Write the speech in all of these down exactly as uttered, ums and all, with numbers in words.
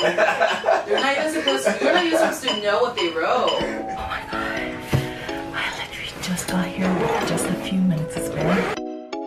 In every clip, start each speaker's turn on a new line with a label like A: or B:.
A: They're not even supposed to, you're not even supposed to know what they wrote.
B: Oh my god. I literally just got here with just a few minutes to spare.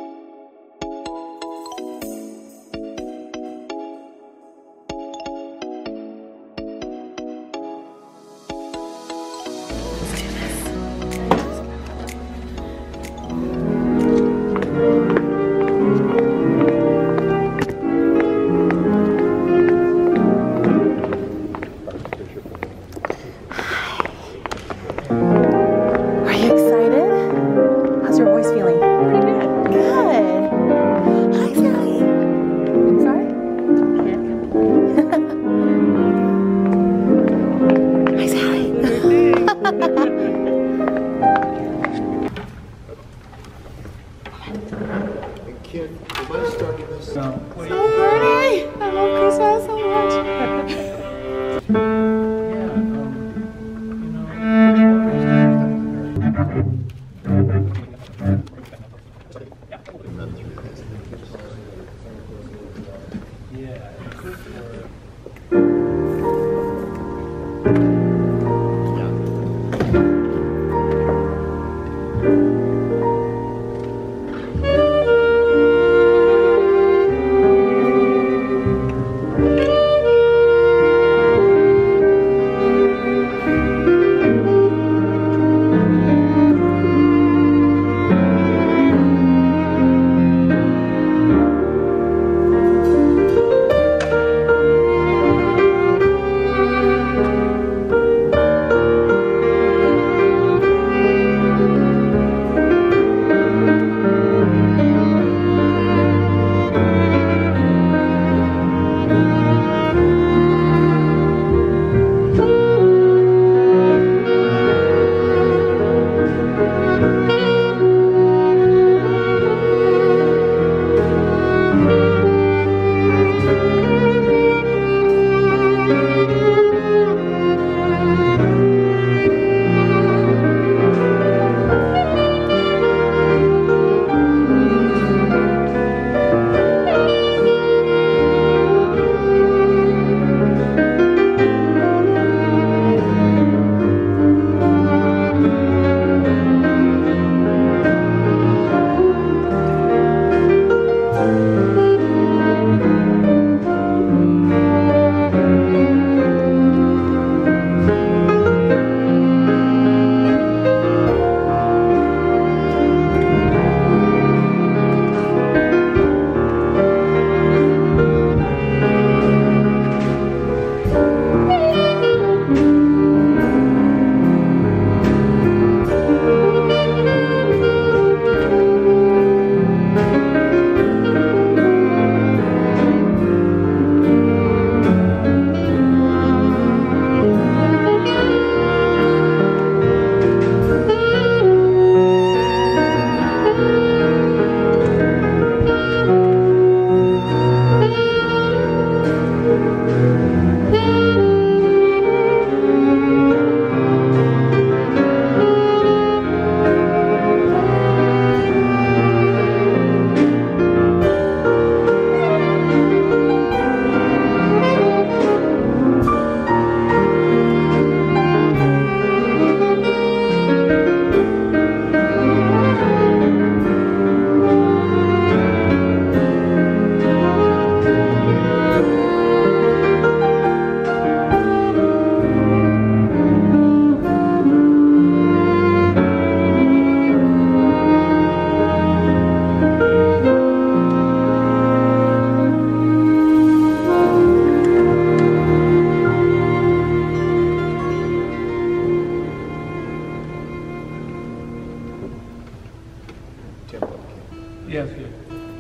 C: Yes, yes.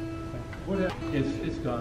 C: What? It's it's gone.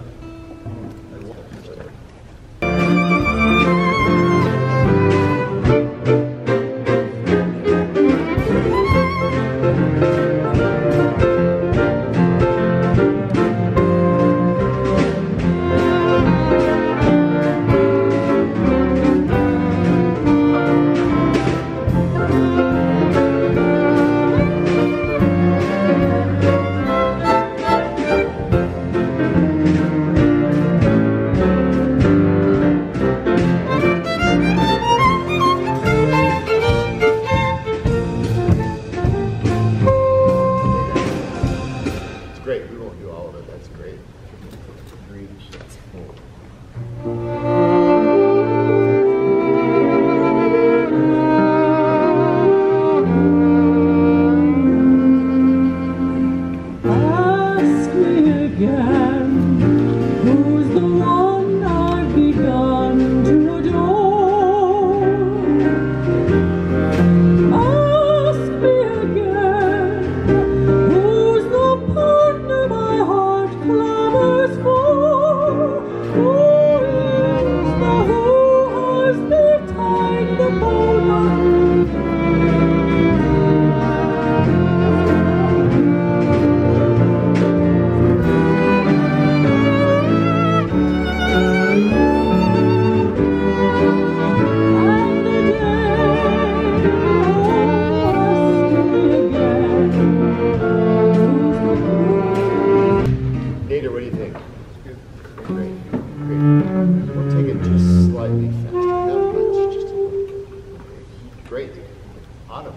D: Autumn.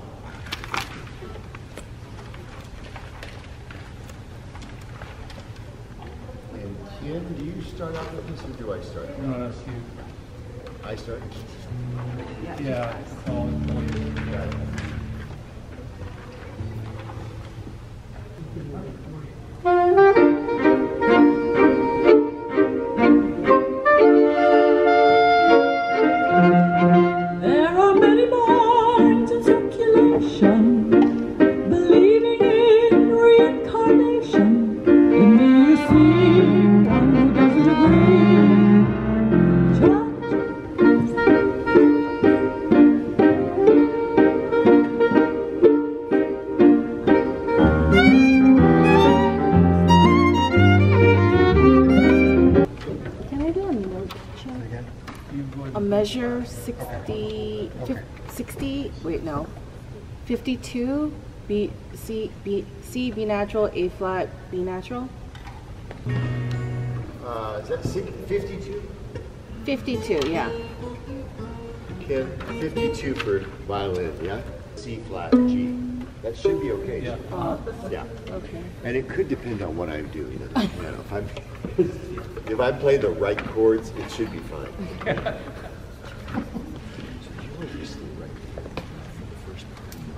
D: And Ken, do you start out with this or do I start?
C: No, that's you.
D: I start?
C: Yeah, call it.
D: Yeah.
E: A measure sixty, sixty, wait, no, fifty-two, B, C, B, C, B natural, A flat, B natural?
D: Uh, is that fifty-two?
E: fifty-two, yeah.
D: Ken, fifty-two for violin, yeah? C flat, G. That should be okay.
C: Yeah.
E: Uh,
D: Yeah.
E: okay.
D: And it could depend on what I'm doing. You know, if I'm if I play the right chords, it should be fine. So you want to just stay right there for the first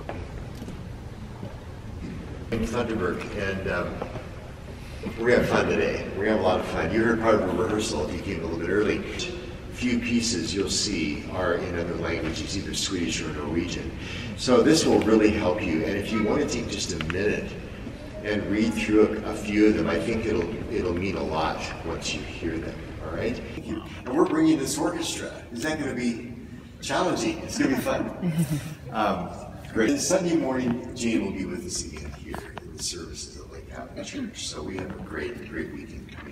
D: part. In Thunderbird, and um, we're gonna have fun today. We're gonna have a lot of fun. You heard part of a rehearsal if you came a little bit early. Few pieces you'll see are in other languages, either Swedish or Norwegian. So this will really help you. And if you want to take just a minute and read through a, a few of them, I think it'll it'll mean a lot once you hear them. All right? Thank you. And we're bringing this orchestra. Is that going to be challenging? It's going to be fun. Um, great. And Sunday morning, Jane will be with us again here in the services at Lake Avenue Church. So we have a great, great weekend coming.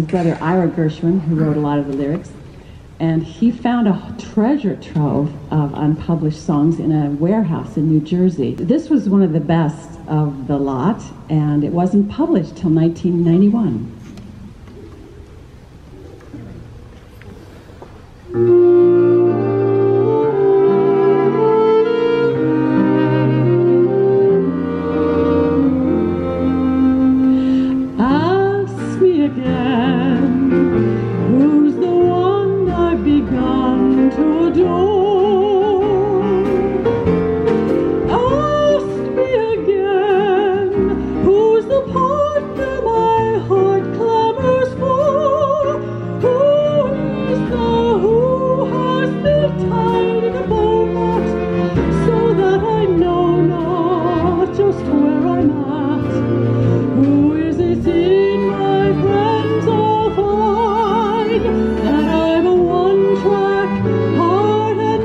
F: his brother Ira Gershwin, who wrote a lot of the lyrics. And he found a treasure trove of unpublished songs in a warehouse in New Jersey. This was one of the best of the lot, and it wasn't published till nineteen ninety-one. Ask me again, who's the one I've begun to adore? Ask me again, who's the partner my heart clamors for? Who is the who has me tied in a bow knot, so that I know not just where I'm at? Who is it in my friends all find that I'm a one-track heart and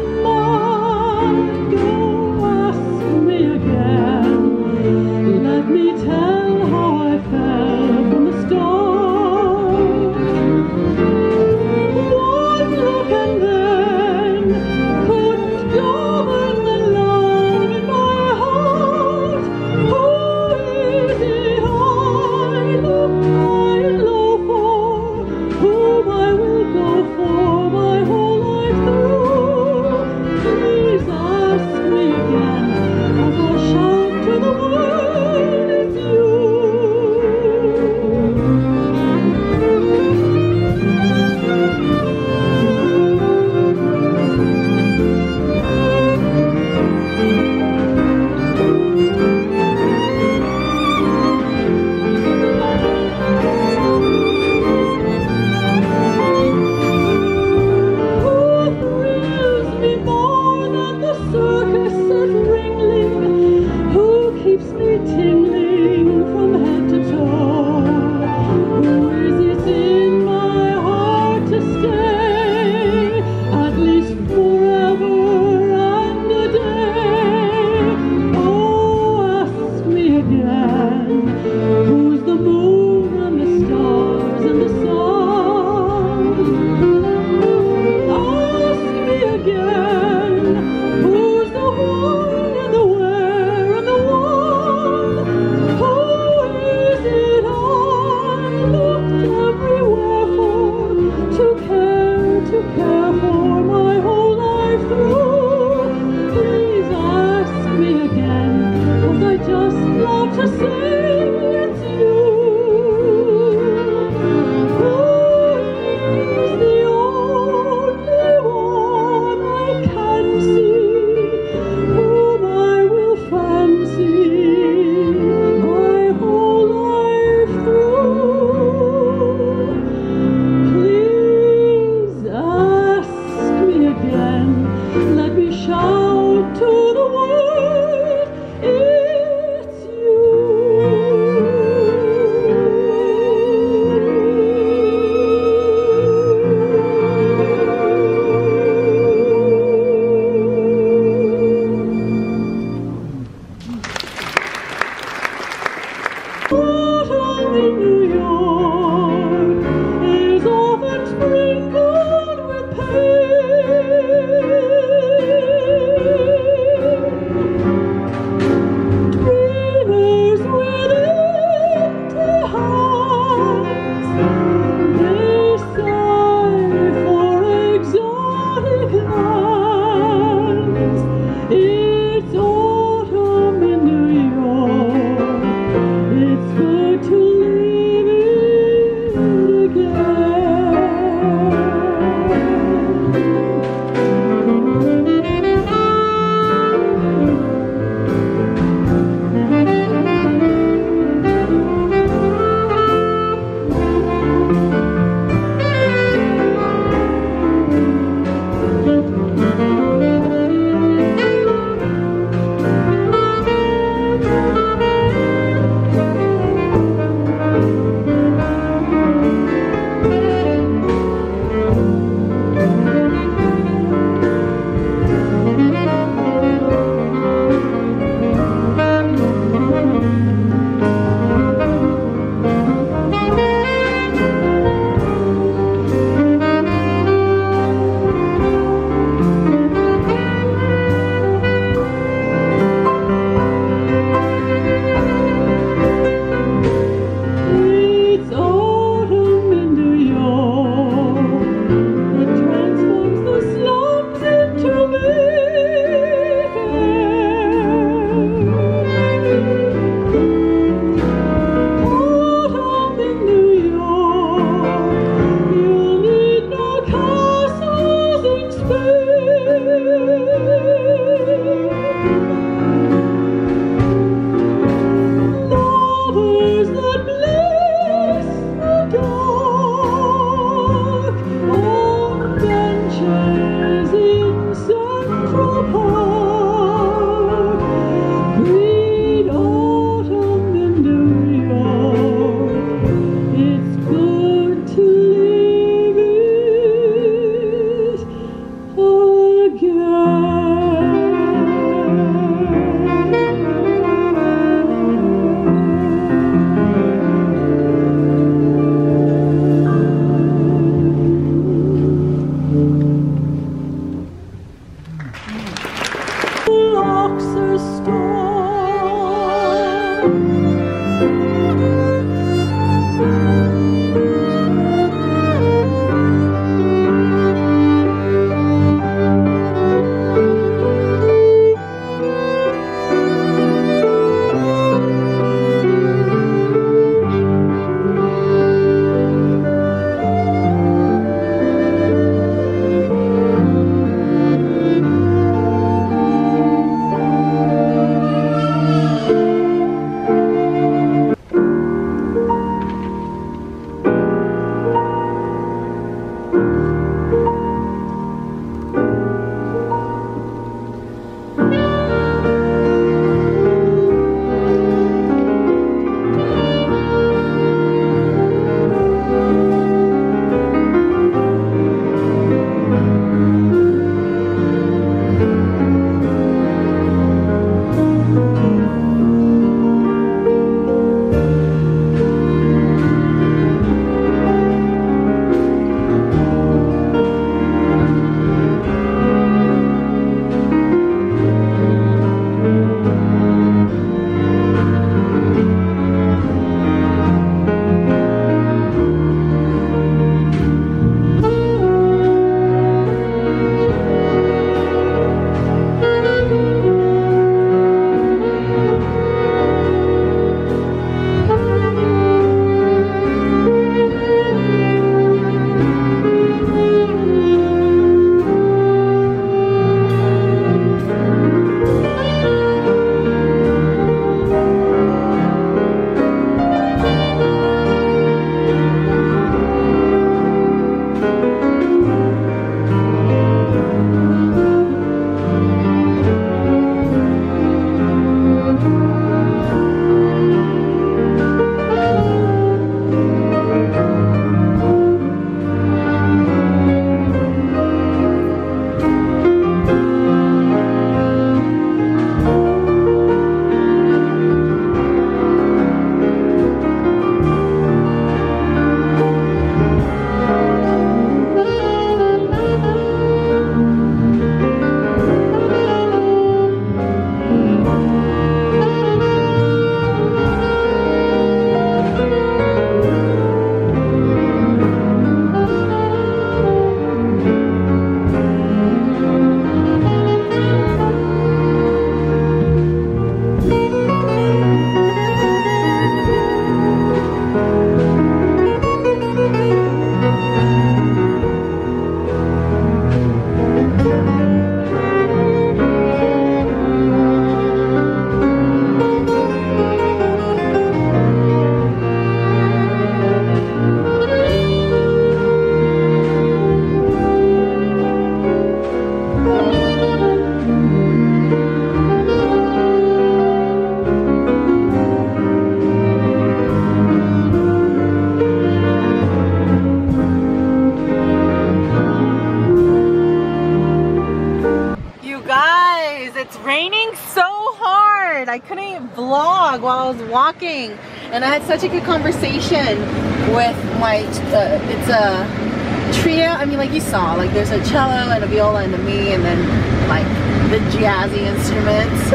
E: I couldn't even vlog while I was walking, and I had such a good conversation with my. Uh, it's a trio. I mean, like you saw, like there's a cello and a viola and a me, and then like the jazzy instruments.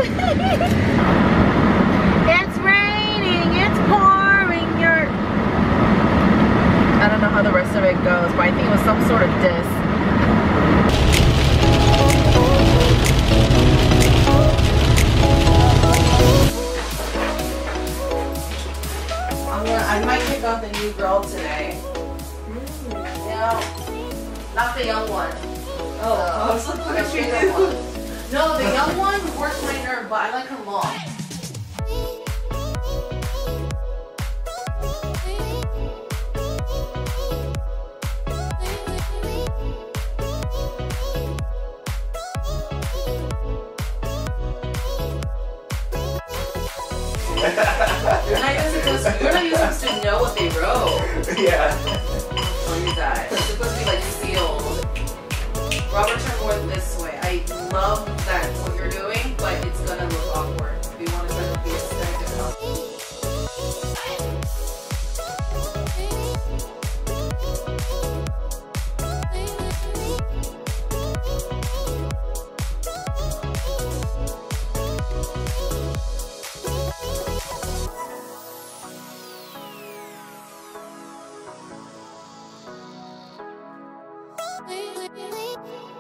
E: It's raining. It's pouring. You're. I don't know how the rest of it goes, but I think it was some sort of diss. I'm gonna, I might pick out the new girl today. Mm. Yeah, not the young one.
A: Oh, uh, I was like, what did she do?
E: No, the young one works my nerve, but I like her long. You're not even supposed, you're not even supposed to know what they wrote.
D: Yeah.
E: I'll tell you that. It's supposed to be like sealed. Robert, turn more this way. I love that what you're doing, but it's gonna look awkward. We want to sort of be aesthetic and healthy.
G: Wait, wait, wait.